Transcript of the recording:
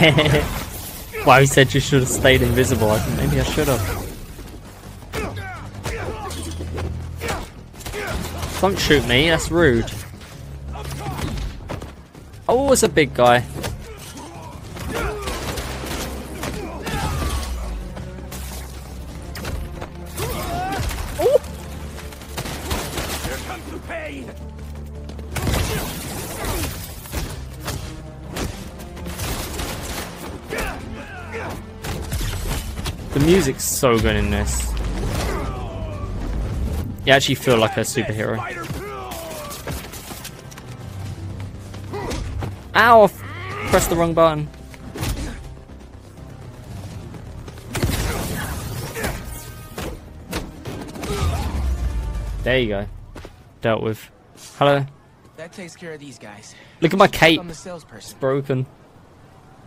Wow, he said you should have stayed invisible. Maybe I should have. Don't shoot me, that's rude. Oh, it's a big guy. Oh. Here comes the pain. The music's so good in this. You actually feel like a superhero. Ow! I pressed the wrong button. There you go. Dealt with. Hello. That takes care of these guys. Look at my cape. I'm the salesperson. It's broken.